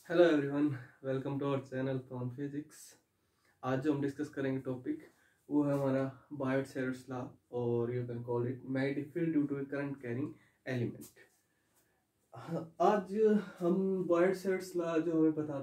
Hello everyone, welcome to our channel from physics. आज जो हम डिस्कस करेंगे टॉपिक वो है हमारा बायोट-सेवर्ट्स लॉ, और you can call it magnetic field due to a current carrying element. आज हम बायोट-सेवर्ट्स लॉ जो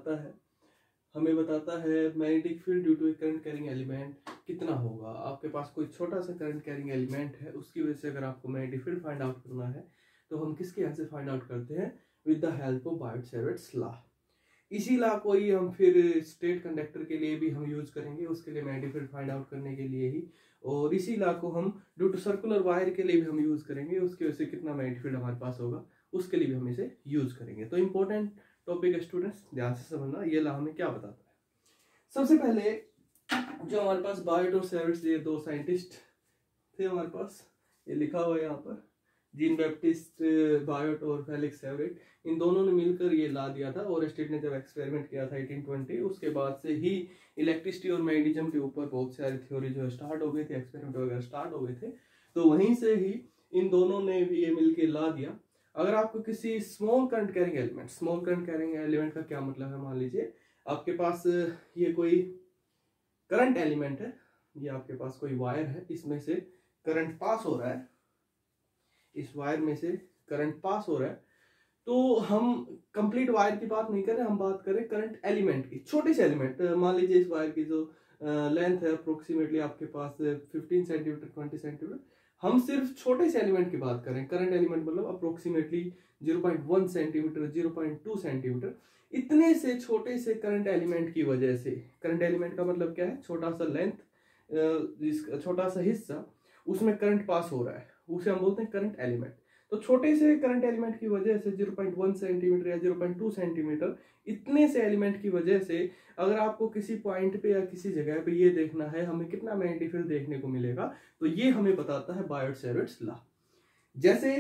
हमें बताता है magnetic field due to a current carrying element कितना होगा। आपके पास कोई छोटा सा करंट कैरिंग एलिमेंट है, उसकी वजह से अगर आपको मैग्नेटिक फील्ड फाइंड आउट करना है तो हम किसके हेल्प से फाइंड आउट करते हैं? With the help of Biot Savart's law. इसी लॉ को ही हम फिर स्टेट कंडक्टर के लिए भी हम यूज करेंगे, उसके लिए मैग्नेटिक फील्ड फाइंड आउट करने के लिए ही। और इसी लॉ को हम ड्यू टू सर्कुलर वायर के लिए भी हम यूज करेंगे, उसकी वजह से कितना मैग्नेटिक फील्ड हमारे पास होगा उसके लिए भी हम इसे यूज करेंगे। तो इंपॉर्टेंट टॉपिक है स्टूडेंट्स, ध्यान से समझना ये लॉ हमें क्या बताता है। सबसे पहले जो हमारे पास बायोट और सेवर्ट्स, ये दो साइंटिस्ट थे हमारे पास, ये लिखा हुआ है यहाँ पर, जीन बैप्टिस्ट बायोट और फेलिक्स सेवरेट। इन दोनों ने मिलकर ये ला दिया था। और स्टेट ने जब एक्सपेरिमेंट किया था 1820, उसके बाद से ही इलेक्ट्रिसिटी और मैग्नेटिज्म के ऊपर बहुत सारी थ्योरी जो है स्टार्ट हो गई थी, एक्सपेरिमेंट वगैरह स्टार्ट हो गए थे। तो वहीं से ही इन दोनों ने भी ये मिलकर ला दिया। अगर आपको किसी स्मॉल करंट कैरिंग एलिमेंट का क्या मतलब है, मान लीजिए आपके पास ये कोई करंट एलिमेंट है, ये आपके पास कोई वायर है, इसमें से करंट पास हो रहा है, इस वायर में से करंट पास हो रहा है। तो हम कंप्लीट वायर की बात नहीं कर रहे, हम बात करें करंट एलिमेंट की, छोटे से एलिमेंट। मान लीजिए इस वायर की जो लेंथ है अप्रोक्सीमेटली आपके पास 15 सेंटीमीटर 20 सेंटीमीटर। हम सिर्फ छोटे से एलिमेंट की बात करें, करंट एलिमेंट मतलब अप्रोक्सीमेटली 0.1 सेंटीमीटर 0.2 सेंटीमीटर। इतने से छोटे से करंट एलिमेंट की वजह से, करंट एलिमेंट का मतलब क्या है? छोटा सा लेंथ, छोटा सा हिस्सा, उसमें करंट पास हो रहा है, उसे हम बोलते हैं करंट एलिमेंट। तो छोटे से करंट एलिमेंट की वजह से 0.1 सेंटीमीटर या 0.2 सेंटीमीटर, इतने से एलिमेंट की वजह से अगर आपको किसी पॉइंट पे या किसी जगह पे ये देखना है हमें कितना मैग्नेटिक फील्ड देखने को मिलेगा, तो ये हमें बताता है बायोट-सेवर्ट्स लॉ। जैसे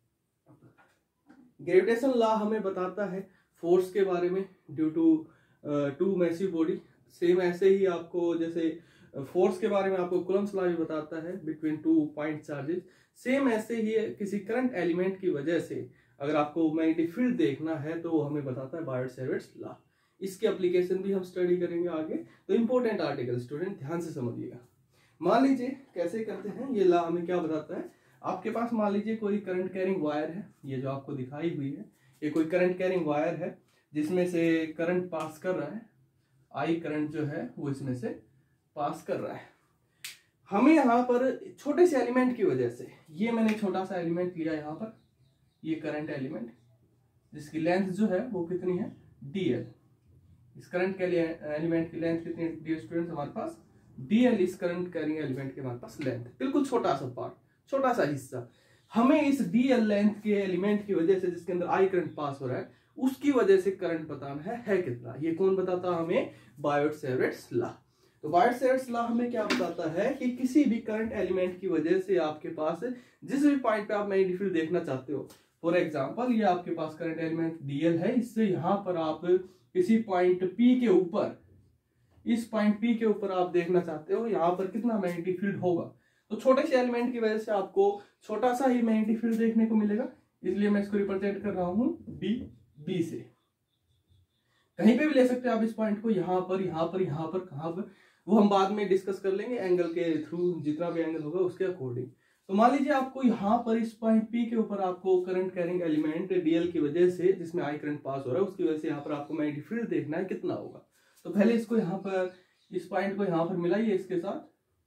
ग्रेविटेशन लॉ हमें बताता है फोर्स के बारे में due to two massive body, same ऐसे ही आपको जैसे फोर्स के बारे में आपको कूलम्ब्स लॉ भी बताता है between two point charges. Same ऐसे ही किसी करंट एलिमेंट की वजह से अगर आपको मैग्नेटिक फील्ड देखना है तो वो हमें बताता है बायोट-सेवर्ट्स लॉ। इसके एप्लीकेशन भी हम स्टडी करेंगे आगे। तो इंपॉर्टेंट आर्टिकल स्टूडेंट ध्यान से समझिएगा। मान लीजिए कैसे करते हैं, ये लॉ हमें क्या बताता है। आपके पास मान लीजिए कोई करंट कैरिंग वायर है, ये जो आपको दिखाई हुई है ये कोई करंट कैरिंग वायर है जिसमें से करंट पास कर रहा है, आई करंट जो है वो इसमें से पास कर रहा है। हमें यहाँ पर छोटे से एलिमेंट की वजह से, ये मैंने छोटा सा एलिमेंट लिया यहाँ पर, ये करंट एलिमेंट जिसकी लेंथ जो है वो कितनी है? dl। इस करंट के लिए एलिमेंट की लेंथ कितनी है डियर स्टूडेंट्स? हमारे पास dl इस करंट कैरिंग एलिमेंट के हमारे पास लेंथ, बिल्कुल छोटा सा पार्ट, छोटा सा हिस्सा। हमें इस dl लेंथ के एलिमेंट की वजह से जिसके अंदर आई करंट पास हो रहा है उसकी वजह से करंट बताना है कितना। ये कौन बताता है हमें? Biot Savart's law. तो बायोट-सेवर्ट्स लॉ हमें क्या बताता है कि किसी भी करंट एलिमेंट की वजह से आपके पास जिस भी पॉइंट पे आप मैग्नेटिक फील्ड देखना चाहते हो, फॉर एग्जांपल ये आपके पास करंट एलिमेंट dl है, इससे यहाँ पर आप किसी पॉइंट P के ऊपर, इस पॉइंट P के ऊपर आप देखना चाहते हो यहाँ पर कितना मैग्नेटिक फील्ड होगा। तो छोटे से एलिमेंट की वजह से आपको छोटा सा ही मैग्नेटिक फील्ड देखने को मिलेगा, इसलिए मैं इसको रिप्रेजेंट कर रहा हूं B से। कहीं पे भी ले सकते हैं आप इस पॉइंट को, यहाँ पर, यहाँ पर, यहाँ पर, कहाँ पर, वो हम बाद में डिस्कस कर लेंगे एंगल के थ्रू, जितना भी एंगल होगा उसके अकॉर्डिंग। तो मान लीजिए आपको यहाँ पर इस पॉइंट P के ऊपर आपको करंट कैरिंग एलिमेंट dl की वजह से, जिसमें आई करंट पास हो रहा है, उसकी वजह से यहाँ पर आपको मैग्नेटिक फील्ड देखना है कितना होगा। तो पहले इसको यहाँ पर, इस पॉइंट को यहाँ पर मिलाइए इसके साथ,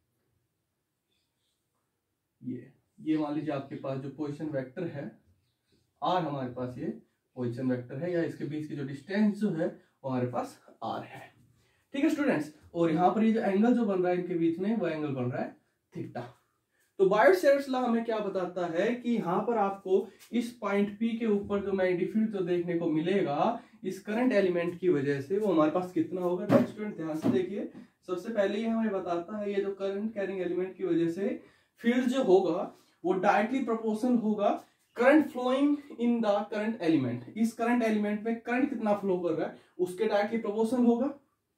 ये मान लीजिए आपके पास जो पोजीशन वेक्टर है r, हमारे पास ये पोजीशन वेक्टर है, या इसके बीच की जो डिस्टेंस जो है वो हमारे पास r है। ठीक है स्टूडेंट्स, और यहाँ पर ये जो एंगल जो बन रहा है इनके बीच में, वो एंगल बन रहा है थीटा। तो बायोट-सेवर्ट्स लॉ हमें क्या बताता है कि यहाँ पर आपको इस पॉइंट P के ऊपर जो मैग्नेटिक फील्ड जो देखने को मिलेगा इस करंट एलिमेंट की वजह से, वो हमारे पास कितना होगा। तो स्टूडेंट ध्यान से देखिए, सबसे पहले ये हमें बताता है ये जो करंट कैरिंग एलिमेंट की वजह से फील्ड जो होगा वो डायरेक्टली प्रोपोर्शनल होगा current flowing in the current element. इस करंट एलिमेंट में करंट कितना फ्लो कर रहा है उसके डायरेक्टली प्रोपोर्शनल होगा।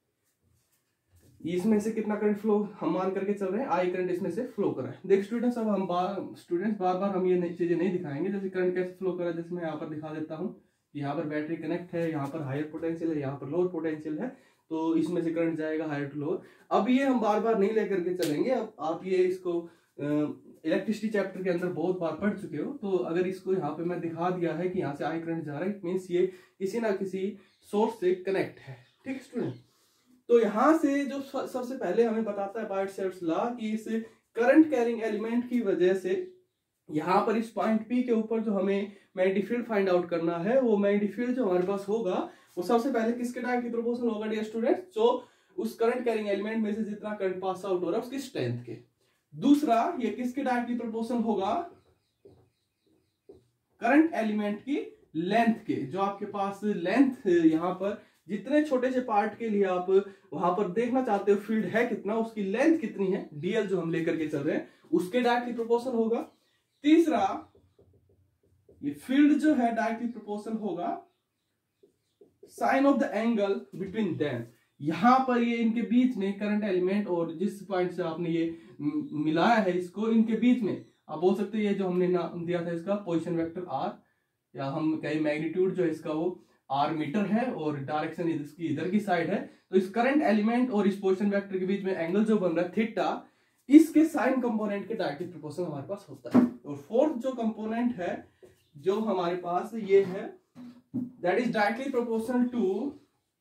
इसमें से कितना करंट फ्लो हम मान करके चल रहे हैं, आई करंट इसमें से फ्लो कर रहा है। देख स्टूडेंट्स, अब हम बार बार हम ये चीजें नहीं दिखाएंगे, जैसे करंट कैसे फ्लो कर रहा है, जैसे मैं यहाँ पर दिखा देता हूँ। यहाँ पर बैटरी कनेक्ट है, यहाँ पर हायर पोटेंशियल है, यहाँ पर लोअर पोटेंशियल है, तो इसमें से करंट जाएगा हायर टू लोअर। अब ये हम बार बार नहीं लेकर के चलेंगे, अब आप ये इसको इलेक्ट्रिसिटी चैप्टर के अंदर बहुत बार पढ़ चुके हो, तो अगर इसको यहाँ पे मैं दिखा दिया है कि यहाँ से आई करंट जा रहा है, इट मीन्स ये किसी ना किसी सोर्स से कनेक्ट है। ठीक है स्टूडेंट, तो यहाँ से जो सबसे पहले हमें बताता है बायट-सैवर्ट्स लॉ कि इस करंट कैरिंग एलिमेंट की वजह से यहाँ पर इस पॉइंट पी के ऊपर जो हमें मैग्नेटिक फील्ड फाइंड आउट करना है, वो मैग्नेटिक फील्ड जो हमारे पास होगा वो सबसे पहले किसके डायरेक्टली प्रोपोर्शनल होगा डियर स्टूडेंट, जो उस करंट कैरिंग एलिमेंट में से जितना करंट पास आउट हो रहा है उसकी स्ट्रेंथ के। दूसरा, ये किसके डायरेक्टली प्रोपोर्शनल होगा, करंट एलिमेंट की लेंथ के। जो आपके पास लेंथ यहाँ पर जितने छोटे से पार्ट के लिए आप वहां पर देखना चाहते हो फील्ड है कितना, उसकी लेंथ कितनी है, डीएल जो हम लेकर के चल रहे हैं, उसके डायरेक्टली प्रोपोर्शनल होगा। तीसरा, ये फील्ड जो है डायरेक्टली प्रोपोर्शनल होगा sine of the angle between them. यहां पर ये इनके बीच में करंट एलिमेंट और जिस पॉइंट से आपने ये मिलाया है इसको, इनके बीच में आप बोल सकते हैं ये जो हमने नाम दिया था इसका पोजीशन वेक्टर आर, या हम कहीं मैग्नीट्यूड जो है इसका वो आर मीटर है और डायरेक्शन इसकी इधर की साइड है। तो इस करंट एलिमेंट और इस पोजीशन वेक्टर के बीच में एंगल जो बन रहा है थीटा, इसके साइन कंपोनेंट के डायरेक्टली प्रोपोर्शनल हमारे पास होता है। और फोर्थ जो कंपोनेंट है जो हमारे पास ये है, that is directly proportional to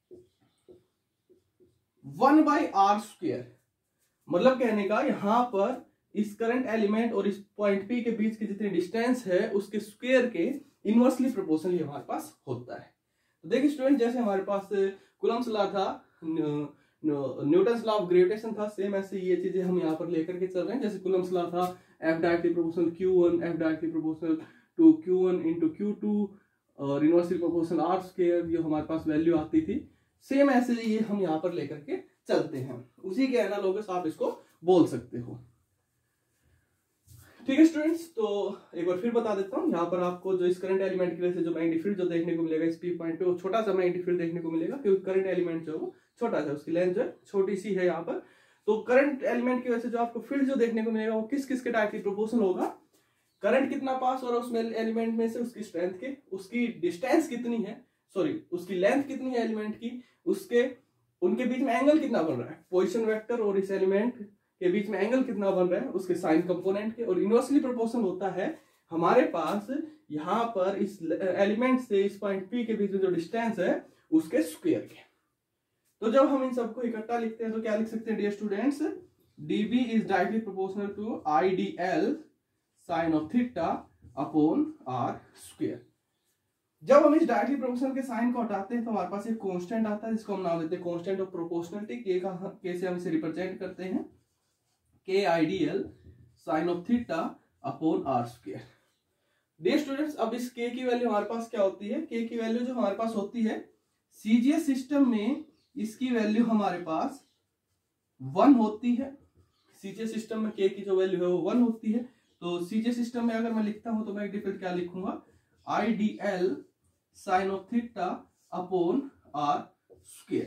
1/r²। मतलब कहने का यहां पर इस करंट एलिमेंट और इस पॉइंट पी के बीच की जितनी डिस्टेंस है उसके स्क्वायर के इनवर्सली प्रोपोर्शनली हमारे पास होता है। तो देखिए स्टूडेंट, जैसे हमारे पास कूलम्ब्स लॉ था, न्यूटन्स लॉ ऑफ ग्रेविटेशन था, सेम ऐसे ये चीजें हम यहाँ पर लेकर के चल रहे हैं। जैसे कूलम्ब्स लॉ था F directly proportional Q1, F directly proportional to Q1 into Q2 और इनवर्सली प्रोपोर्शनल r², जो हमारे पास वैल्यू आती थी, सेम ऐसे ये हम यहाँ पर लेकर के चलते हैं। उसी के एनालॉगस आप इसको बोल सकते हो। ठीक है स्टूडेंट्स, तो एक बार फिर बता देता हूँ, यहाँ पर आपको जो इस करंट एलिमेंट की वजह से जो मैग्नेटिक फील्ड जो देखने को मिलेगा इस पी पॉइंट पे, वो छोटा सा मैग्नेटिक फील्ड देखने को मिलेगा, क्योंकि करंट एलिमेंट जो है वो छोटा सा, उसकी लेंथ जो है छोटी सी है यहाँ पर। तो करंट एलिमेंट की वजह से जो आपको फील्ड जो देखने को मिलेगा वो किस किस के डायरेक्टली प्रोपोर्शनल होगा, करंट कितना पास हो रहा है उसमें एलिमेंट में से, उसकी स्ट्रेंथ के, उसकी डिस्टेंस कितनी है, सॉरी उसकी लेंथ कितनी है एलिमेंट की, उसके उनके बीच में एंगल कितना बन रहा है, पोजीशन वेक्टर और इस एलिमेंट के बीच में एंगल कितना बन रहा है उसके साइन कंपोनेंट के, और इनवर्सली प्रोपोर्शनल होता है हमारे पास यहाँ पर इस एलिमेंट से इस पॉइंट पी के बीच में जो डिस्टेंस है उसके स्क्वायर के। तो जब हम इन सबको इकट्ठा लिखते हैं तो क्या लिख सकते हैं dear students, dB is directly proportional to IDL sine of theta upon r²। जब हम इस डायरेक्टली प्रोपोर्शनल के साइन को हटाते हैं तो हमारे पास एक कांस्टेंट आता है जिसको हम नाम देते हैं कांस्टेंट ऑफ प्रोपोर्शनलिटी। के से हम इसे रिप्रेजेंट करते हैं KIDL sine of theta upon r²। Dear students, अब इस k की वैल्यू हमारे पास क्या होती है, k की वैल्यू जो हमारे पास होती है CGS सिस्टम में, इसकी वैल्यू हमारे पास 1 होती है। CGS सिस्टम में k की जो वैल्यू है वो 1 होती है। तो CGS सिस्टम में अगर मैं लिखता हूं तो मैं डिफरेंट क्या लिखूंगा, IDL sine of theta upon r²।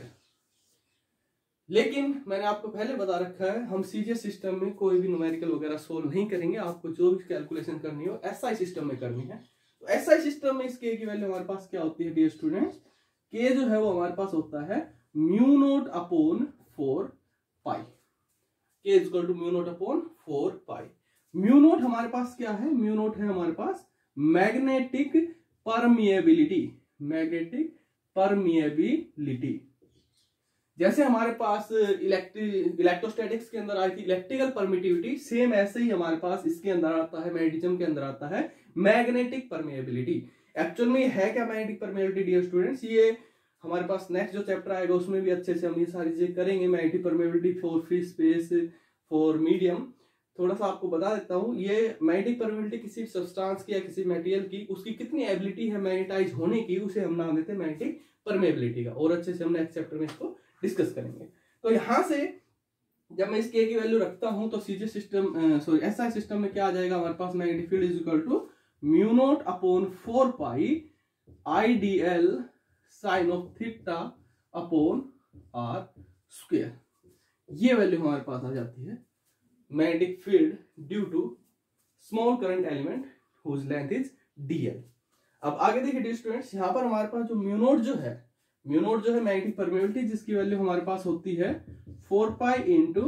लेकिन मैंने आपको पहले बता रखा है हम CGS सिस्टम में कोई भी न्यूमेरिकल वगैरह सोल्व नहीं करेंगे, आपको जो भी कैलकुलेशन करनी हो SI सिस्टम में करनी है। तो SI सिस्टम में इस k की वैल्यू हमारे पास क्या होती है डियर स्टूडेंट्स, k जो है वो हमारे पास होता है μ0 upon 4π। k is equal to μ0 upon 4π। μ0 हमारे पास क्या है, μ0 है हमारे पास मैग्नेटिक परमिएबिलिटी, मैग्नेटिक परमिएबिलिटी। जैसे हमारे पास इलेक्ट्रोस्टैटिक्स के अंदर आई थी इलेक्ट्रिकल परमिटिविटी, सेम ऐसे ही हमारे पास इसके अंदर आता है, मैग्नेटिज्म के अंदर आता है मैग्नेटिक परमिएबिलिटी। एक्चुअल में है क्या मैग्नेटिक परमिएबिलिटी डियर स्टूडेंट्स, ये हमारे पास नेक्स्ट जो चैप्टर आएगा उसमें भी अच्छे से हम ये सारी चीजें करेंगे। Magnetic permeability for free space, for medium, थोड़ा सा आपको बता देता हूँ, ये मैग्नेटिक परमिएबिलिटी किसी सब्सटेंस की या किसी मटेरियल की उसकी कितनी एबिलिटी है मैग्नेटाइज होने की, उसे हम नाम देते हैं मैग्नेटिक परमिएबिलिटी का, और अच्छे से हम नेक्स्ट चैप्टर में इसको डिस्कस करेंगे। तो यहां से जब मैं इस k की वैल्यू रखता हूं तो CGS system sorry SI system में क्या आ जाएगा हमारे पास, magnetic field is equal to μ0 upon 4π IDL sine of theta upon r²। ये वैल्यू हमारे पास आ जाती है magnetic field due to small current element whose length is dl। अब आगे देखिए डियर स्टूडेंट्स, यहाँ पर हमारे पास जो म्यू नॉट जो है मैग्नेटिक परमेबिलिटी, जिसकी वैल्यू हमारे पास होती है 4 पाई इंटू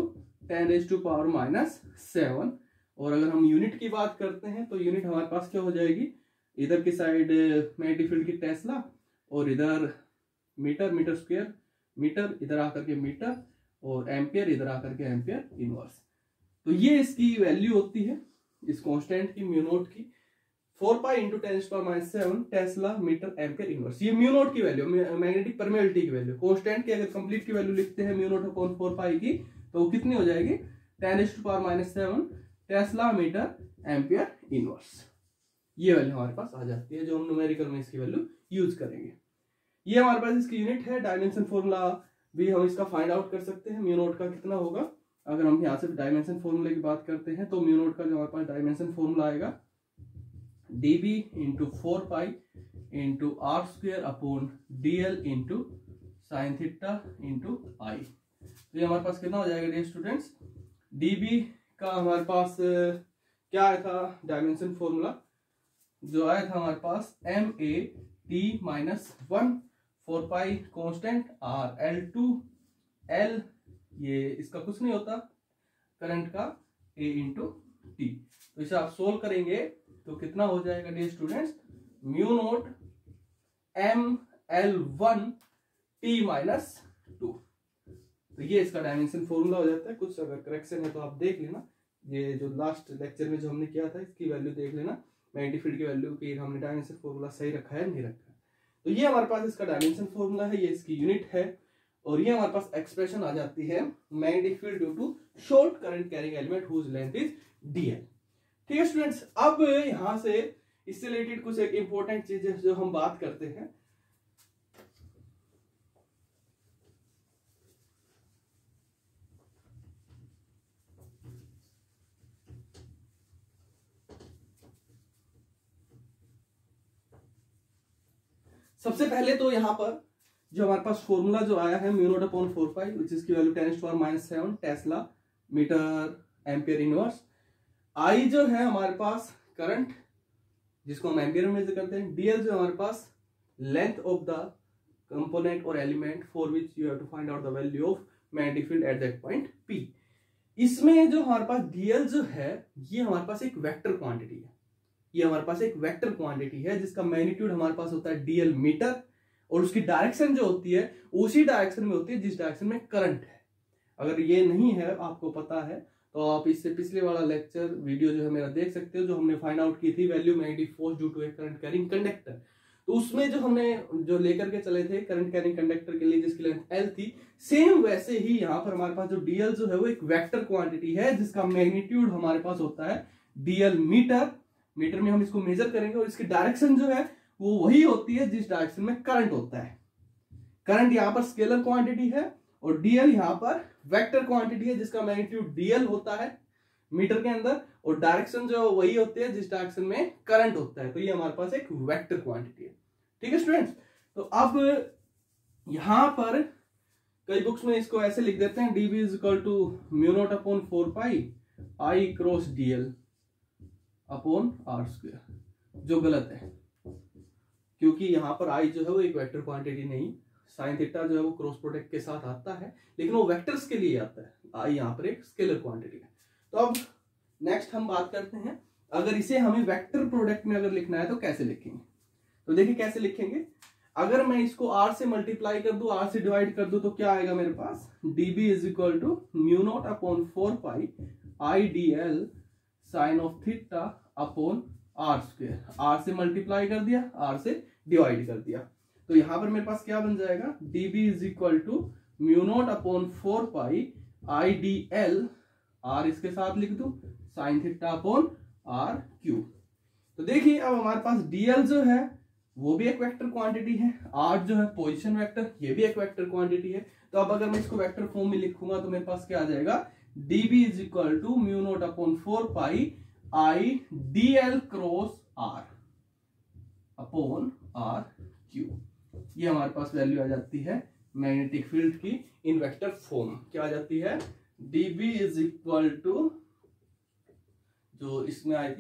10⁻⁷। और अगर हम यूनिट की बात करते हैं तो यूनिट हमारे पास क्या हो जाएगी, इधर की साइड मैग्नेटिक फील्ड की टेस्ला, और इधर मीटर स्क्वायर, मीटर इधर आकर के मीटर, और एम्पियर इधर आकर के एम्पियर इनवर्स। तो ये इसकी वैल्यू होती है इस कांस्टेंट की, म्यू नॉट की, 4 pi into 10⁻⁷ tesla metre ampere inverse. ये म्यू नॉट की वैल्यू, मैग्नेटिक परमेबिलिटी की वैल्यू। कांस्टेंट की अगर कंप्लीट की वैल्यू लिखते हैं म्यू नॉट अपॉन 4 पाई की, तो वो कितनी हो जाएगी 10⁻⁷ टेस्ला मीटर एम्पियर इनवर्स। ये वैल्यू हमारे पास आ जाती है, जो हम न्यूमेरिकल में इसकी वैल्यू यूज करेंगे। ये हमारे पास इसकी यूनिट है। डायमेंशन फॉर्मूला भी हम इसका फाइंड आउट कर सकते हैं, म्यू नॉट का कितना होगा। अगर हम यहाँ से डायमेंशन फॉर्मूले की बात करते हैं तो म्यू नॉट का जो हमारे पास डायमेंशन फॉर्मूला आएगा dB into 4 pi into R square upon dl into sine theta into I. तो ये हमारे पास कितना हो जाएगा डियर स्टूडेंट्स, dB का हमारे पास क्या आया था डायमेंशन फॉर्मूला, जो आया था हमारे पास MAT-1 4 pi constant R L2 L, ये इसका कुछ नहीं होता करंट का, A इंटू टी। तो इसे आप सोल्व करेंगे तो कितना हो जाएगा dear students, mu naught ML1 T-2। तो ये इसका डायमेंशन फॉर्मूला हो जाता है। कुछ अगर करेक्शन है तो आप देख लेना, ये जो लास्ट लेक्चर में जो हमने किया था इसकी वैल्यू देख लेना, मैग्नेटिक फील्ड की वैल्यू की हमने डायमेंशन फॉर्मूला सही रखा है नहीं रखा है। तो ये हमारे पास इसका डायमेंशन फॉर्मूला है, ये इसकी यूनिट है, और ये हमारे पास एक्सप्रेशन आ जाती है magnetic field due to short current carrying element whose length is dl। ठीक है स्टूडेंट्स, अब यहां से इससे रिलेटेड कुछ एक इंपॉर्टेंट चीज है जो हम बात करते हैं। सबसे पहले तो यहाँ पर जो हमारे पास फॉर्मूला जो आया है म्यू नॉट अपॉन 4 पाई, जिसकी value 10⁻⁷ tesla metre ampere inverse. I जो है हमारे पास करंट, जिसको हम एम्पियर में मेजर करते हैं, dl जो हमारे पास लेंथ ऑफ द कंपोनेंट और element for which you have to find out the value of magnetic field at that point P। इसमें जो हमारे पास dl जो है ये हमारे पास एक वेक्टर क्वांटिटी है, ये हमारे पास एक वेक्टर क्वांटिटी है जिसका मैग्नीट्यूड हमारे पास होता है dl मीटर, और उसकी डायरेक्शन जो होती है उसी डायरेक्शन में होती है जिस डायरेक्शन में करंट है। अगर ये नहीं है आपको पता है तो आप इससे पिछले वाला लेक्चर वीडियो जो है मेरा देख सकते हो, जो हमने फाइंड आउट की थी value magnetic force due to a current carrying conductor. तो उसमें जो हमने जो लेकर के चले थे करंट कैरिंग कंडक्टर के लिए जिसकी लेंथ L थी, सेम वैसे ही यहाँ पर हमारे पास जो dl जो है वो एक वेक्टर क्वांटिटी है जिसका मैग्नीट्यूड हमारे पास होता है dl मीटर, मीटर में हम इसको मेजर करेंगे, और इसकी डायरेक्शन जो है वो वही होती है जिस डायरेक्शन में करंट होता है। करंट यहाँ पर स्केलर क्वांटिटी है और dl यहाँ पर वेक्टर क्वांटिटी है जिसका मैग्नीट्यूड dl होता है मीटर के अंदर, और डायरेक्शन जो वही होती है जिस डायरेक्शन में करंट होता है। तो ये हमारे पास एक वेक्टर क्वांटिटी है। ठीक है स्टूडेंट्स, तो अब यहां पर कई बुक्स में इसको ऐसे लिख देते हैं dB is equal to mu naught upon 4 pi I cross dl upon r square, जो गलत है क्योंकि यहाँ पर I जो है वो एक वेक्टर क्वांटिटी नहीं, साइन थीटा जो है वो क्रॉस प्रोडक्ट के साथ आता है, लेकिन वो वेक्टर्स के लिए आता है, I यहाँ पर एक स्केलर क्वांटिटी है। तो अब नेक्स्ट हम बात करते हैं, अगर इसे हमें वेक्टर प्रोडक्ट में अगर लिखना है तो कैसे लिखेंगे। तो देखिए कैसे लिखेंगे, अगर मैं इसको r से मल्टीप्लाई कर दूं, r से डिवाइड कर दूं, तो क्या आएगा मेरे पास, dB is equal to mu naught upon 4 pi I dl sine of theta upon r square. r से मल्टीप्लाई कर दिया, r से डिवाइड कर दिया, तो यहां पर मेरे पास क्या बन जाएगा, dB is equal to mu naught upon 4 pi I dl, r इसके साथ लिख दूं, sine theta upon r cube. तो देखिए अब हमारे पास dl जो है वो भी एक वेक्टर क्वांटिटी है, r जो है पोजीशन वेक्टर, ये भी एक वेक्टर क्वांटिटी है। तो अब अगर मैं इसको वेक्टर फॉर्म में लिखूंगा तो मेरे पास क्या आ जाएगा, dB is equal to mu naught upon 4 pi I dl cross r upon r cube. ये हमारे पास वैल्यू आ जाती है मैग्नेटिक फील्ड की इन वेक्टर फॉर्म। क्या आ जाती है, dB इज इक्वल टू, जो इसमें आई थी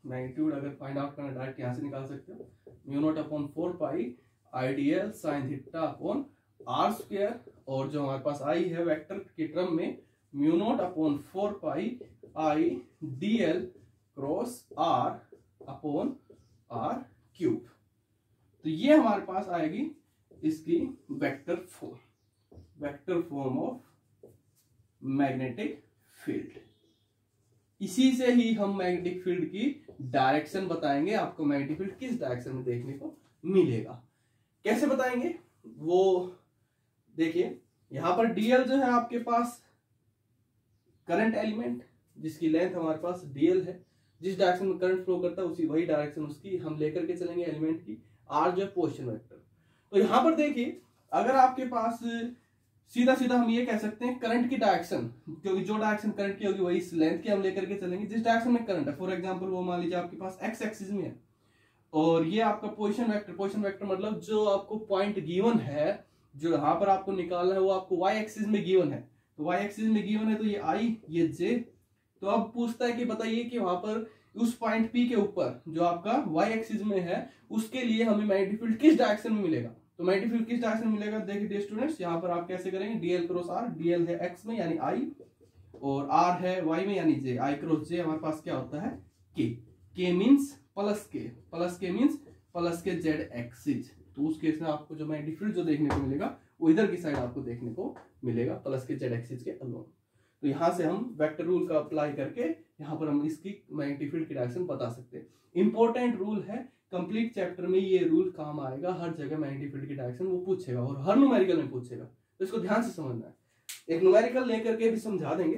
मैग्नीट्यूड अगर फाइंड आउट करना डायरेक्ट यहाँ से निकाल सकते हो, mu naught upon 4 pi I D L sine theta upon R square, और जो हमारे पास आई है वेक्टर के टर्म में mu naught upon 4 pi I D L cross R upon R cube. तो ये हमारे पास आएगी इसकी vector form of magnetic field. इसी से ही हम मैग्नेटिक फील्ड की डायरेक्शन बताएंगे, आपको मैग्नेटिक फील्ड किस डायरेक्शन में देखने को मिलेगा। कैसे बताएंगे वो देखिए, यहां पर डीएल जो है आपके पास करंट एलिमेंट जिसकी लेंथ हमारे पास डीएल है, जिस डायरेक्शन में करंट फ्लो करता है उसी वही डायरेक्शन उसकी हम लेकर के चलेंगे एलिमेंट की। आर जो है पोजीशन वेक्टर। तो यहां पर देखिए, अगर आपके पास सीधा सीधा हम ये कह सकते हैं करंट की डायरेक्शन, क्योंकि जो डायरेक्शन करंट की होगी वही इस लेंथ की हम लेकर के चलेंगे जिस डायरेक्शन में करंट है। फॉर एग्जांपल वो मान लीजिए आपके पास एक्स एक्सिस में है, और ये आपका पोजीशन वेक्टर मतलब जो आपको पॉइंट गिवन है, जो यहाँ पर आपको निकालना है वो आपको वाई एक्सिस में गिवन है। तो वाई एक्सिस में गिवन है तो ये आई ये जे। तो अब पूछता है कि बताइए कि वहां पर उस पॉइंट पी के ऊपर जो आपका वाई एक्सिस में है उसके लिए हमें मैग्नेटिक फील्ड किस डायरेक्शन में मिलेगा। तो मैग्नेटिक फील्ड किस डायरेक्शन में मिलेगा, देखिए स्टूडेंट्स, यहाँ पर आप कैसे करेंगे, डीएल क्रॉस आर, डीएल है एक्स में यानी आई, और आर है वाई में यानी जे। आई क्रॉस जे हमारे पास क्या होता है K means plus K means plus K Z axis. तो उस केस में आपको जो मैग्नेटिक फील्ड जो देखने को मिलेगा वो इधर की साइड आपको देखने को मिलेगा, प्लस के जेड एक्सिस के अलोंग। तो यहां से हम वेक्टर रूल का अप्लाई करके यहाँ पर हम इसकी मैग्नेटिक फील्ड की डायरेक्शन बता सकते हैं। इंपॉर्टेंट रूल है, कंप्लीट चैप्टर में ये रूल काम आएगा, हर जगह मैग्नेटिक फील्ड की डायरेक्शन वो पूछेगा और हर न्यूमेरिकल में पूछेगा, तो इसको ध्यान से समझना है। एक न्यूमेरिकल लेकर के भी समझा देंगे।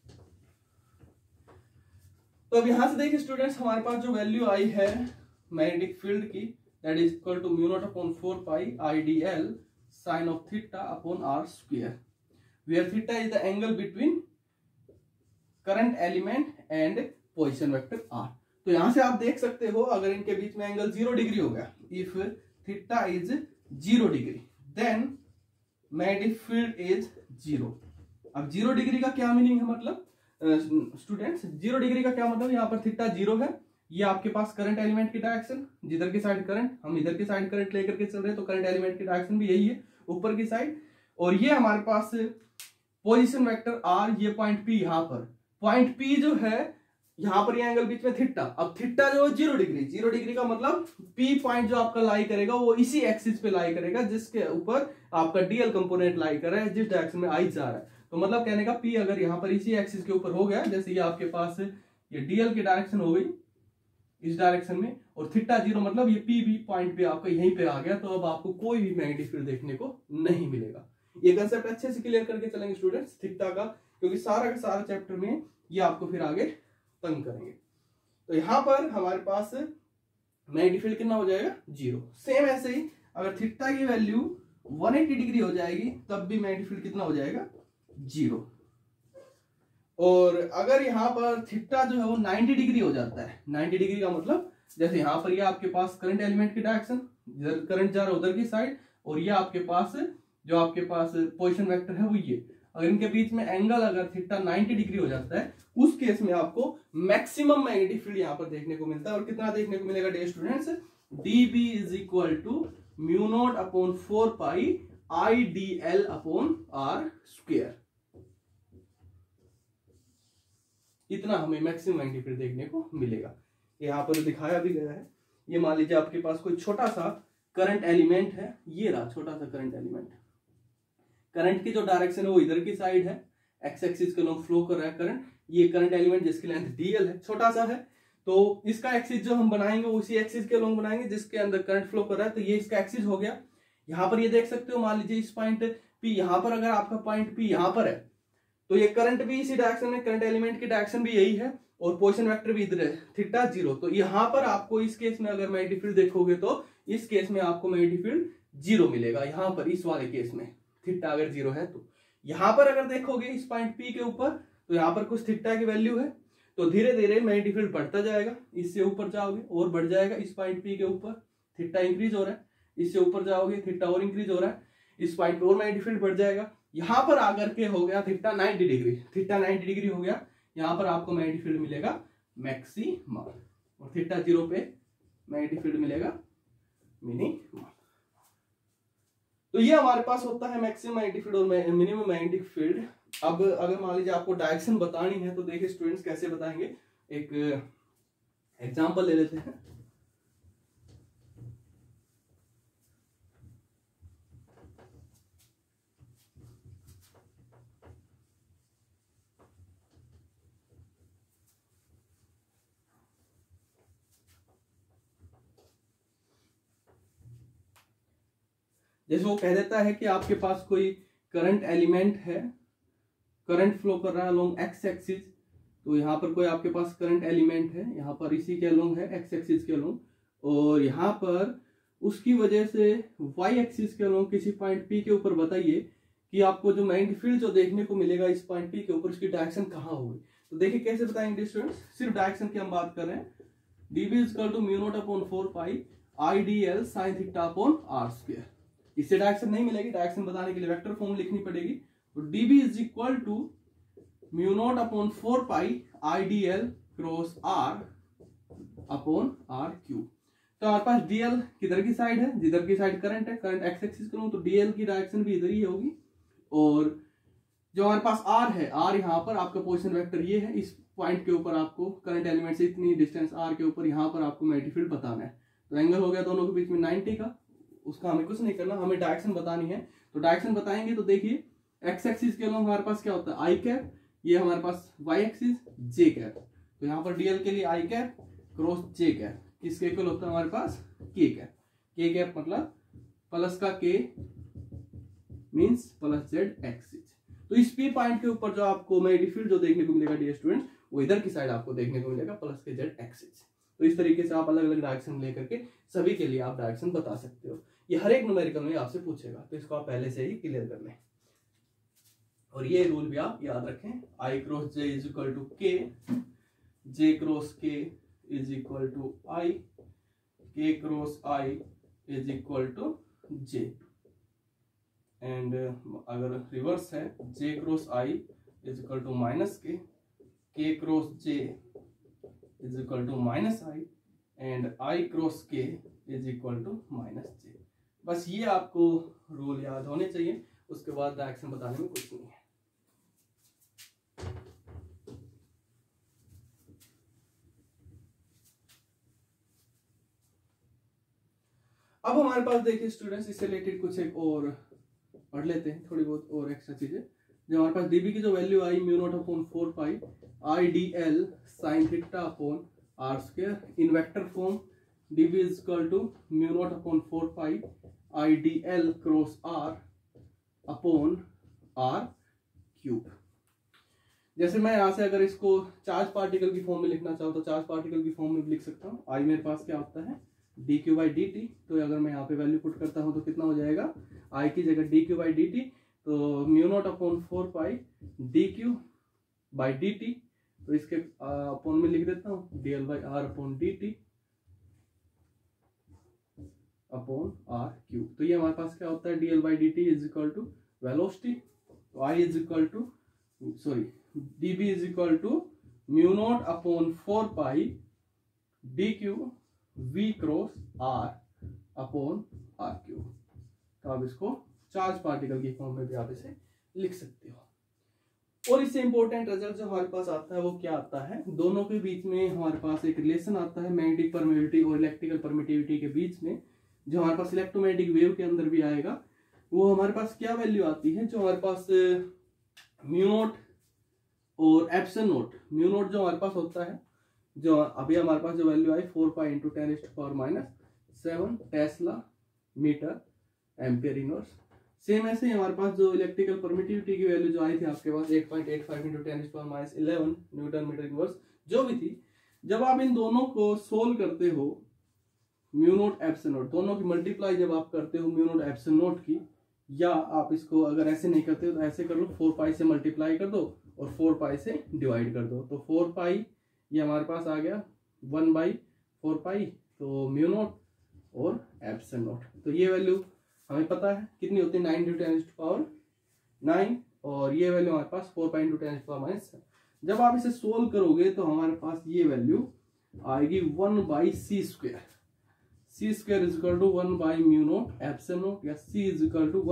तो अब यहां से देखिए स्टूडेंट्स, हमारे पास जो वैल्यू आई है मैग्नेटिक फील्ड की, that is equal to mu naught upon 4 pi I D L sine of theta upon R square, where theta is the angle between current element and position vector R. तो यहां से आप देख सकते हो, अगर इनके बीच में एंगल 0 डिग्री हो गया, if theta is 0 degree then magnetic field is 0। अब 0 डिग्री का क्या मीनिंग है, मतलब स्टूडेंट्स 0 डिग्री का क्या मतलब, यहाँ पर थीटा 0 है, ये आपके पास करंट एलिमेंट की डायरेक्शन, जिधर की साइड करंट, हम इधर की साइड करंट लेकर के चल रहे हैं तो करंट एलिमेंट की डायरेक्शन भी यही है ऊपर की साइड, और ये हमारे पास पोजीशन वेक्टर आर, ये पॉइंट पी, यहाँ पर पॉइंट पी जो है यहाँ पर ये एंगल बीच में थीटा। अब थीटा जो है 0 डिग्री का मतलब पी पॉइंट जो आपका लाई करेगा वो इसी एक्सिस पे लाई करेगा जिसके ऊपर आपका डीएल कंपोनेंट लाई कर रहा है, जिस डायरेक्शन में आई जा रहा है। तो मतलब कहने का पी अगर यहाँ पर इसी एक्सिस के ऊपर हो गया, जैसे ये आपके पास ये डीएल की डायरेक्शन हो गई इस डायरेक्शन में, और थीटा 0 मतलब ये पी भी पॉइंट पे आपका यहीं पे आ गया, तो अब आपको कोई भी मैग्नेटिक फील्ड देखने को नहीं मिलेगा। ये कंसेप्ट अच्छे से क्लियर करके चलेंगे स्टूडेंट्स थीटा का, क्योंकि सारा का सारा चैप्टर में ये आपको फिर आगे तंग करेंगे। तो यहां पर हमारे पास मैग्नेटिक फील्ड कितना हो जाएगा 0। सेम ऐसे ही अगर थीटा की वैल्यू 180 डिग्री हो जाएगी तब भी मैग्नेटिक फील्ड कितना हो जाएगा 0। और अगर यहाँ पर थीटा जो है वो 90 डिग्री हो जाता है, 90 डिग्री का मतलब जैसे यहाँ पर ये आपके पास करंट एलिमेंट की डायरेक्शन, जिधर करंट जा रहा है उधर की साइड, और ये आपके पास जो आपके पास पोजीशन वेक्टर है वो ये, अगर इनके बीच में एंगल अगर थीटा 90 डिग्री हो जाता है, उस केस में आपको मैक्सिमम मैग्नेटिक फील्ड यहाँ पर देखने को मिलता है। और कितना देखने को मिलेगा dear students, dB is equal to mu naught upon 4 pi I D L upon R square. इतना हमें मैक्सिमम मैग्नेटिक फील्ड देखने को मिलेगा। यहाँ पर दिखाया भी गया है, ये मान लीजिए आपके पास कोई छोटा सा करंट एलिमेंट है, ये रहा छोटा सा करंट एलिमेंट, करंट की जो डायरेक्शन है वो इधर की साइड है, एक्स एक्सिस के लोग फ्लो कर रहा है करंट, ये करंट एलिमेंट जिसकी लेंथ डीएल है, छोटा सा है, तो इसका एक्सिस जो हम बनाएंगे उसी एक्सिस के लोग बनाएंगे जिसके अंदर करंट फ्लो कर रहा है, तो ये इसका एक्सिस हो गया। यहाँ पर ये देख सकते हो, मान लीजिए इस पॉइंट पी, यहाँ पर अगर आपका पॉइंट पी यहाँ पर है तो ये करंट भी इसी डायरेक्शन में, करंट एलिमेंट की डायरेक्शन भी यही है, और पोजीशन वेक्टर भी इधर है थीटा 0। तो यहाँ पर आपको इस केस में अगर मैग्नेटिक फील्ड देखोगे तो इस केस में आपको मैग्नेटिक फील्ड 0 मिलेगा। यहाँ पर इस वाले केस में थीटा अगर 0 है तो यहाँ पर अगर देखोगे इस पॉइंट पी के ऊपर तो यहाँ पर कुछ थीटा की वैल्यू है, तो धीरे धीरे मैग्नेटिक फील्ड बढ़ता जाएगा, इससे ऊपर जाओगे और बढ़ जाएगा, इस पॉइंट पी के ऊपर थीटा इंक्रीज हो रहा है, इससे ऊपर जाओगे थीटा और इंक्रीज हो रहा है, इस पॉइंट पे और मैग्नेटिक फील्ड बढ़ जाएगा। यहाँ पर आकर के हो गया थीटा 90 डिग्री, थीटा 90 डिग्री हो गया, यहाँ पर आपको मैग्नेटिक फील्ड मिलेगा मैक्सिमम। और थीटा 0 पे मैग्नेटिक फील्ड मिलेगा मिनिमम। तो ये हमारे पास होता है मैक्सिमम मैग्नेटिक फील्ड और मिनिमम मैग्नेटिक फील्ड। अब अगर मान लीजिए आपको डायरेक्शन बतानी है तो देखिए स्टूडेंट्स कैसे बताएंगे, एक एग्जांपल ले लेते हैं। जैसे वो कह देता है कि आपके पास कोई करंट एलिमेंट है, करंट फ्लो कर रहा है अलोंग एक्स एक्सिस। तो यहाँ पर कोई आपके पास करंट एलिमेंट है, यहाँ पर इसी के अलोंग है, एक्स एक्सिस के अलोंग, और यहाँ पर उसकी वजह से वाई एक्सिस के अलोंग किसी पॉइंट पी के ऊपर बताइए कि आपको जो मैग्नेटिक फील्ड जो देखने को मिलेगा इस पॉइंट पी के ऊपर, उसकी डायरेक्शन कहाँ होगी। तो देखिए कैसे बताएंगे स्टूडेंट्स, सिर्फ डायरेक्शन की हम बात कर रहे हैं। dB equal to mu naught upon 4 pi IDL sine theta upon r square. इससे डायरेक्शन नहीं मिलेगी, डायरेक्शन बताने के लिए वेक्टर फॉर्म लिखनी पड़ेगी। तो dB is equal to mu naught upon 4 pi IDL cross r upon r cube. तो हमारे पास dl किधर की साइड है, जिधर की साइड करंट है, करंट एक्स एक्सिस करूं तो dl की डायरेक्शन भी इधर ही होगी। और जो हमारे पास r है, r यहाँ पर आपका पोजीशन वेक्टर ये है, इस पॉइंट के ऊपर आपको करंट एलिमेंट से इतनी डिस्टेंस r के ऊपर यहाँ पर आपको मैग्नेटिक फील्ड बताना है। तो एंगल हो गया दोनों के बीच में 90 का, उसका हमें कुछ नहीं करना, हमें डायरेक्शन बतानी है। तो डायरेक्शन बताएंगे तो देखिए एक्स एक्सिस के अलोंग हमारे पास क्या होता है आई कैप, ये हमारे पास वाई एक्सिस जे कैप। तो यहाँ पर डीएल के लिए I cap cross J cap, किसके इक्वल होता है हमारे पास के कैप। के कैप मतलब प्लस का के मींस प्लस जेड एक्सिस। तो इस पी पॉइंट के ऊपर जो आपको मैग्नेटिक फील्ड जो देखने को मिलेगा डियर स्टूडेंट्स, वो इधर की साइड आपको देखने को मिलेगा प्लस के जेड एक्सिस। तो इस तरीके से आप अलग अलग डायरेक्शन लेकर के सभी के लिए आप डायरेक्शन बता सकते हो। ये हर एक न्यूमेरिकल में आपसे पूछेगा, तो इसको आप पहले से ही क्लियर कर लें। और ये रूल भी आप याद रखें, I cross J is equal to K, J cross K is equal to I, K cross I is equal to J. And अगर रिवर्स है, J cross I is equal to minus K cross J is equal to minus I, and I cross K is equal to minus J. बस ये आपको rule याद होने चाहिए, उसके बाद डायरेक्शन बताने में कुछ नहीं है। अब हमारे पास देखिए स्टूडेंट्स, इससे रिलेटेड कुछ एक और पढ़ लेते हैं, थोड़ी बहुत और एक्स्ट्रा चीजें। जो हमारे पास dB की जो वैल्यू आई mu naught upon 4 pi IDL sine theta upon r square, in vector form dB is equal to mu naught upon 4 pi IDL cross r upon r cube. जैसे मैं यहाँ से अगर इसको चार्ज पार्टिकल की फॉर्म में लिखना चाहूँ तो चार्ज पार्टिकल की फॉर्म में लिख सकता हूँ। आई मेरे पास क्या होता है dq बाई dt। तो अगर मैं यहाँ पे वैल्यू पुट करता हूँ तो कितना हो जाएगा, आई की जगह dq बाई dt, तो mu naught upon 4 pi dq by dt। तो इसके अपॉन में लिख देता हूँ dl by r upon dt upon r cube. तो ये हमारे पास क्या होता है, dl by dt is equal to velocity. तो I is equal to dB is equal to mu naught upon 4 pi dq v cross r upon r cube. तो आप इसको चार्ज पार्टिकल की फॉर्म में भी आप इसे लिख सकते हो। और इससे इंपॉर्टेंट रिजल्ट जो हमारे पास आता है वो क्या आता है, दोनों के बीच में हमारे पास एक रिलेशन आता है मैग्नेटिक परमिटिविटी और इलेक्ट्रिकल परमिटिविटी के बीच में। जो हमारे पास इलेक्ट्रोमैग्नेटिक वेव के अंदर भी आएगा, वो हमारे पास क्या वैल्यू आती है, जो हमारे पास म्यू नॉट और एप्सिलॉन नॉट। म्यू नॉट जो हमारे पास होता है, जो अभी हमारे पास जो वैल्यू आई 4 pi into 10⁻⁻⁷ tesla metre ampere inverse. Same ऐसे ही हमारे पास जो इलेक्ट्रिकल परमिटिविटी की वैल्यू जो आई थी आपके पास 8.85 इंटू 10⁻11 न्यूटन मीटर इनवर्स जो भी थी। जब आप इन दोनों को सोल्व करते हो, म्यू नॉट एप्सिलॉन नॉट, दोनों की मल्टीप्लाई जब आप करते हो म्यू नॉट एप्सिलॉन नॉट की, या आप इसको अगर ऐसे नहीं करते हो तो ऐसे कर लो, 4 पाई से मल्टीप्लाई कर दो और 4 पाई से डिवाइड कर दो। तो 4 पाई ये हमारे पास आ गया 1/4 पाई, तो म्यू नॉट और एप्सिलॉन नॉट। तो ये वैल्यू हमें पता है कितनी होती है, 9 इंटू 10⁻⁹, और ये वैल्यू हमारे पास 4 पाई इंटू 10⁻⁻। जब आप इसे सोल्व करोगे तो हमारे पास ये वैल्यू आएगी 1/c²। c² is equal to 1/μ0 epsilon naught, या c इज इक्वल टू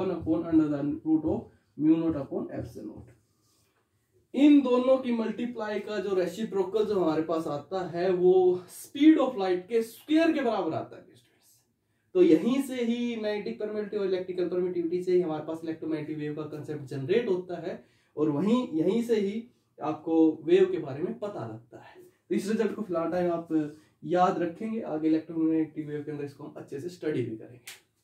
1/√μ0/ε0। इन दोनों की मल्टीप्लाई का जो रेसिप्रोकल जो हमारे पास आता है वो स्पीड ऑफ लाइट के स्क्वायर के बराबर आता है। तो यहीं से ही मैग्नेटिक परमिटिविटी और इलेक्ट्रिकल परमिटिविटी से ही हमारे पास इलेक्ट्रोमैग्नेटिक वेव का कंसेप्ट जनरेट होता है, और यहीं से ही आपको वेव के बारे में पता लगता है। तो इस रिजल्ट को फिलहाल टाइम आप याद रखेंगे, आगे इलेक्ट्रोमैग्नेटिक वेव के अंदर इसको हम अच्छे से स्टडी भी करेंगे।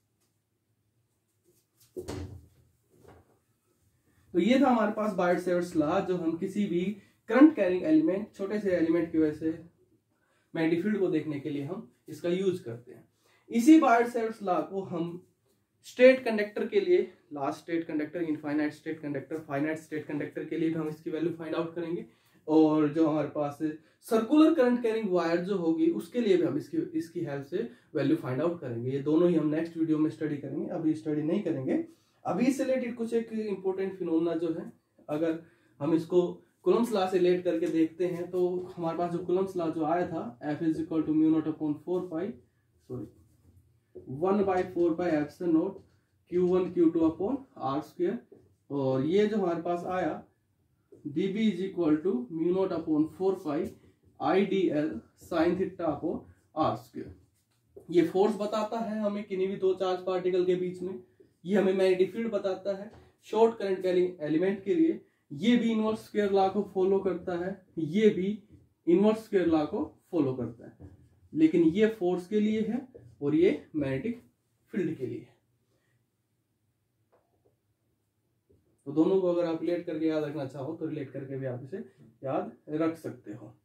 तो ये था हमारे पास बायोट-सैवर्ट्स लॉ, जो हम किसी भी करंट कैरिंग एलिमेंट, छोटे से एलिमेंट की वजह से मैग्नेटिक फील्ड को देखने के लिए हम इसका यूज करते हैं। इसी बायोट-सैवर्ट्स लॉ को हम स्टेट कंडक्टर के लिए, last straight conductor, infinite straight conductor, finite straight conductor के लिए भी हम इसकी वैल्यू फाइंड आउट करेंगे, और जो हमारे पास सर्कुलर करंट कैरिंग वायर जो होगी उसके लिए भी हम इसकी हेल्प से वैल्यू फाइंड आउट करेंगे। ये दोनों ही हम नेक्स्ट वीडियो में स्टडी करेंगे, अभी स्टडी नहीं करेंगे। अभी इससे रिलेटेड कुछ एक इंपॉर्टेंट फिनोमेना जो है, अगर हम इसको कूलम्ब्स लॉ से रिलेट करके देखते हैं, तो हमारे पास जो कूलम्ब्स लॉ जो आया था, F is equal to μ0/4 1/4 Q1 Q2 upon r², और ये जो हमारे पास आया dB is equal to μ0/4 IDL sin theta upon r²। ये फोर्स बताता है हमें किन्हीं भी दो चार्ज पार्टिकल के बीच में, ये हमें मैग्नेटिक फील्ड बताता है शॉर्ट करंट कैरिंग एलिमेंट के लिए। ये भी इनवर्स स्क्वायर लॉ को फॉलो करता है, ये भी इनवर्स स्क्वायर लॉ को फॉलो करता है, लेकिन ये फोर्स के लिए है और ये मैग्नेटिक फील्ड के लिए है। तो दोनों को अगर आप रिलेट करके याद रखना चाहो तो रिलेट करके भी आप इसे याद रख सकते हो।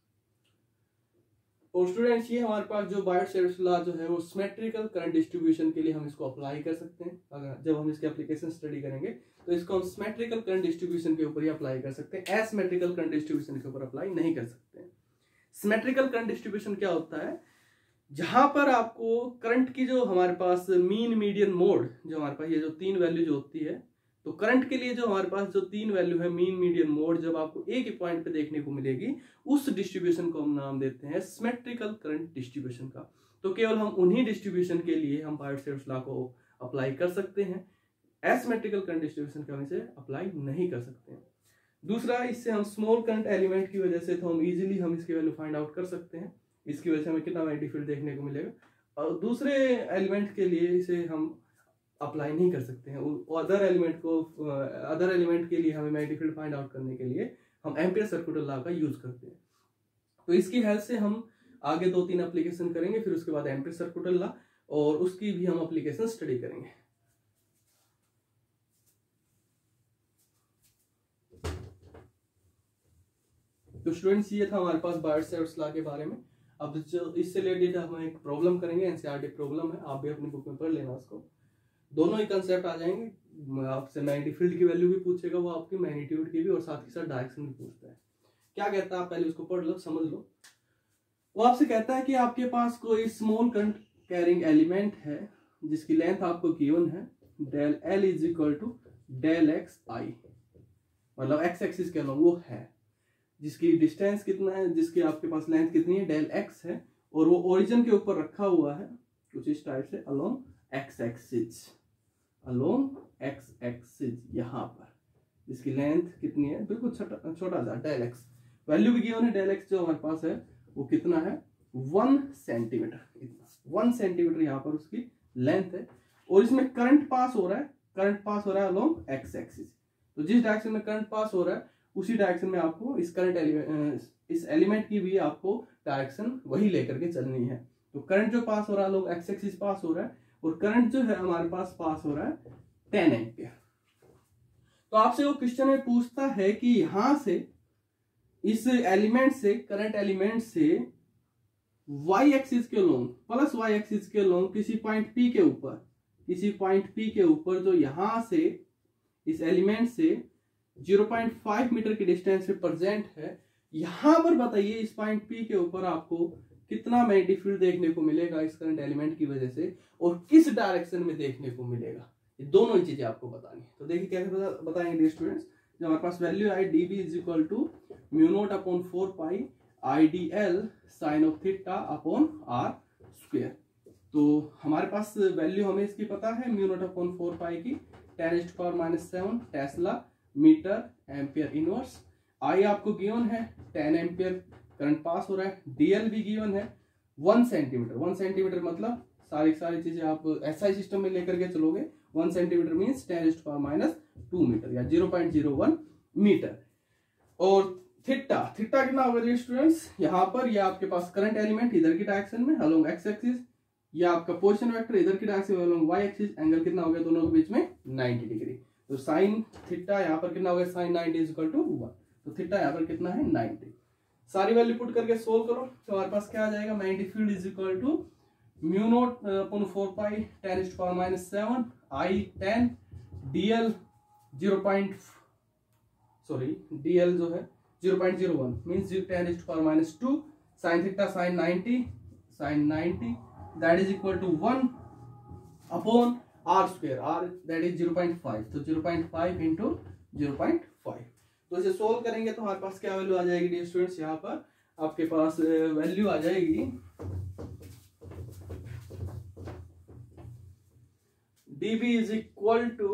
और स्टूडेंट्स, ये हमारे पास जो बायोट-सैवर्ट्स लॉ जो है वो सिमेट्रिकल करंट डिस्ट्रीब्यूशन के लिए हम इसको अप्लाई कर सकते हैं। अगर जब हम इसके एप्लीकेशन स्टडी करेंगे तो इसको हम सिमेट्रिकल करंट डिस्ट्रीब्यूशन के ऊपर ही अप्लाई कर सकते हैं, एसिमेट्रिकल करंट डिस्ट्रीब्यूशन के ऊपर अप्लाई नहीं कर सकते हैं। सिमेट्रिकल करंट डिस्ट्रीब्यूशन क्या होता है? जहां पर आपको करंट की जो हमारे पास मीन, मीडियन, मोड, जो हमारे पास ये जो तीन वैल्यू जो होती है, तो करंट के लिए जो हमारे पास जो तीन वैल्यू है, मीन, मीडियन, मोड, जब आपको एक ही पॉइंट पे देखने को मिलेगी, उस डिस्ट्रीब्यूशन को हम नाम देते हैं सिमेट्रिकल करंट डिस्ट्रीब्यूशन का। तो केवल हम उन्हीं डिस्ट्रीब्यूशन के लिए हम बायोट-सैवर्ट्स लॉ को अप्लाई कर सकते हैं, एसिमेट्रिकल करंट डिस्ट्रीब्यूशन का हम इसे अप्लाई नहीं कर सकते हैं। दूसरा, इससे हम स्मॉल करंट एलिमेंट की वजह से तो हम इजीली हम इसकी वैल्यू फाइंड आउट कर सकते हैं, इसकी वजह से हमें कितना मैग्नेटिक फील्ड देखने को मिलेगा, और दूसरे एलिमेंट के लिए इसे हम अप्लाई नहीं कर सकते हैं। अदर एलिमेंट के लिए हमें मैग्नेटिक फील्ड फाइंड आउट करने के लिए हम एम्पियर सर्कुलर लॉ का यूज करते हैं। तो इसकी हेल्प से हम आगे 2-3 एप्लीकेशन करेंगे, फिर उसके बाद एम्पियर सर्कुलर लॉ, और उसकी भी हम एप्लीकेशन स्टडी करेंगे। तो स्टूडेंट्स, ये था हमारे पास बायोट-सैवर्ट्स लॉ के बारे में। अब जो इससे रिलेटेड हम एक प्रॉब्लम करेंगे, एनसीईआरटी प्रॉब्लम है, आप भी अपनी बुक में पढ़ लेना उसको। दोनों ही कंसेप्ट आ जाएंगे, आपसे मैग्नेटिक फील्ड की वैल्यू भी पूछेगा वो, आपकी मैग्नीट्यूड की भी, और साथ ही साथ डायरेक्शन भी पूछता है। क्या कहता है, आप पहले उसको पढ़ लो, समझ लो। वो आपसे कहता है कि आपके पास कोई स्मॉल करंट कैरिंग एलिमेंट है जिसकी लेंथ आपको गिवन है, del L is equal to del X I, मतलब एक्स एक्सिस के अलॉन्ग वो है, जिसकी डिस्टेंस कितना है, जिसकी आपके पास लेंथ कितनी है, डेल एक्स है, और वो ओरिजिन के ऊपर रखा हुआ है कुछ इस टाइप से along X axis, along X axis, यहाँ पर जिसकी लेंथ कितनी है, बिल्कुल छोटा सा डेल एक्स, वैल्यू भी गिवन है, डेल एक्स जो हमारे पास है वो कितना है, 1 सेंटीमीटर, इतना 1 सेंटीमीटर यहाँ पर उसकी लेंथ है, और इसमें करंट पास हो रहा है अलोंग एक्स एक्सिस। तो जिस डायरेक्शन में करंट पास हो रहा है उसी डायरेक्शन में आपको इस एलिमेंट की भी आपको डायरेक्शन वही लेकर के चलनी है। तो करंट जो पास हो रहा है अलोंग एक्स एक्सिस पास हो रहा है, और करंट जो है हमारे पास पास हो रहा है 10 एम्पियर। तो आपसे वो क्वेश्चन में पूछता है कि यहां से इस एलिमेंट से, करंट एलिमेंट से वाई एक्सिस के लोंग प्लस वाई एक्सिस के लोंग किसी पॉइंट P के ऊपर जो यहां से इस एलिमेंट से 0.5 मीटर की डिस्टेंस पे प्रेजेंट है, यहां पर बताइए इस पॉइंट P के ऊपर आपको कितना मैग्नेटिक फील्ड देखने को मिलेगा इस करंट एलिमेंट की वजह से, और किस डायरेक्शन में देखने को मिलेगा, ये दोनों ही चीजें आपको बतानी है। तो देखिए कैसे बताएंगे स्टूडेंट्स। जब हमारे पास वैल्यू आई dB is equal to μ0/4 pi IDL sine of theta upon R square. तो हमारे पास वैल्यू हमें इसकी पता है, म्यू नॉट अपॉन 4 पाई की 10⁻⁷ tesla metre ampere inverse. I आपको गिवन है 10 एम्पियर करंट पास हो रहा है। डीएल भी गिवन है 1 सेंटीमीटर। 1 सेंटीमीटर मतलब सारी चीजें आप एसआई सिस्टम में लेकर के चलोगे। 1 सेंटीमीटर मीन्स 10⁻² मीटर या 0.01 मीटर। और थीटा कितना होगा स्टूडेंट्स, यहाँ पर ये आपके पास करंट एलिमेंट इधर की डायरेक्शन में अलोंग एक्स एक्सिस, या आपका पोजीशन वेक्टर इधर की डायरेक्शन में अलोंग वाई एक्सिस। एंगल कितना हो गया दोनों के बीच में 90 डिग्री। तो साइन थीटा यहाँ पर कितना हो गया, साइन 90 = 1। तो थीटा यहाँ पर कितना है 90। सारी वैल्यू पुट करके सोल्व करो तो हमारे पास क्या आ जाएगा, magnetic field = mu naught upon 4 pi 10⁻⁷ I 10 DL DL जो है 0.01 means 10⁻² sine theta sine 90 that is equal to 1 upon R square, R that is 0.5। तो 0.5 इंटू 0.5। तो इसे सोल्व करेंगे तो हमारे पास क्या वैल्यू आ जाएगी डियर स्टूडेंट्स, यहाँ पर आपके पास वैल्यू आ जाएगी dB is equal to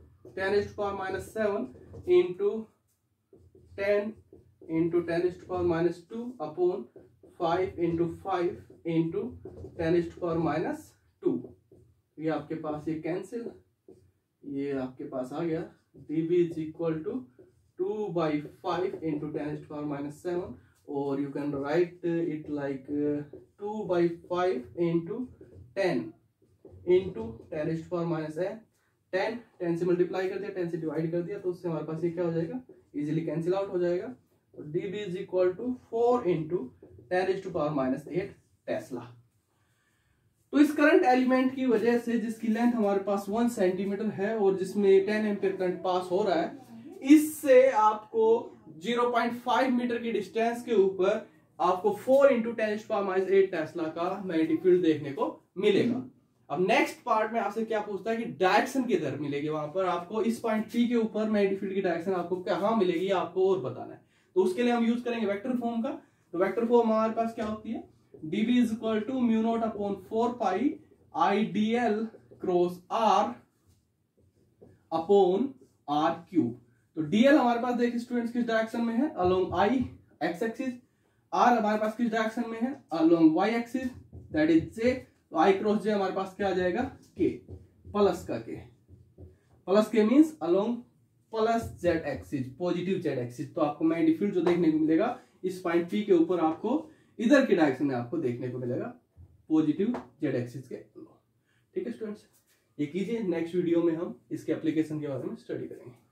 10⁻⁷ into 10 into 10⁻² upon 5 into 5 into 10⁻²। ये आपके पास ये कैंसिल, ये आपके पास आ गया dB is equal to 2/5 into 10⁻⁷, और you can write it like 2/5 into 10 into 10⁻⁻10। 10 से मल्टीप्लाई कर दिया, 10 से डिवाइड कर दिया, तो उससे हमारे पास ये क्या हो जाएगा, इजीली कैंसिल आउट हो जाएगा। तो dB is equal to 4 into 10⁻⁸ tesla. तो इस करंट एलिमेंट की वजह से जिसकी लेंथ हमारे पास 1 सेंटीमीटर है और जिसमें 10 एम्पियर करंट पास हो रहा है, इससे आपको 0.5 मीटर की डिस्टेंस के ऊपर आपको 4 into 10⁻⁸ टेस्ला का मैग्नेटिक फील्ड देखने को मिलेगा। अब नेक्स्ट पार्ट में आपसे क्या पूछता है कि डायरेक्शन किधर मिलेगी, वहां पर आपको इस पॉइंट पी के ऊपर मैग्नेटिक फील्ड की डायरेक्शन आपको कहां मिलेगी आपको और बताना है। तो उसके लिए हम यूज करेंगे वेक्टर फॉर्म का। तो वेक्टर फॉर्म हमारे पास क्या होती है, dB = mu naught upon 4 pi IDL cross R upon R³। तो DL हमारे पास देखिए स्टूडेंट्स किस डायरेक्शन में है, along I X axis. R हमारे पास किस डायरेक्शन में है, along Y axis that is J। तो I क्रॉस J हमारे पास क्या आ जाएगा, K प्लस का K। Plus K means along plus Z axis, positive Z axis. तो आपको मैग्नेटिक फील्ड जो देखने को मिलेगा इस पॉइंट P के ऊपर आपको इधर की डायरेक्शन में आपको देखने को मिलेगा पॉजिटिव Z एक्सिस के। ठीक है स्टूडेंट्स, ये कीजिए। नेक्स्ट वीडियो में हम इसके एप्लीकेशन के बारे में स्टडी करेंगे।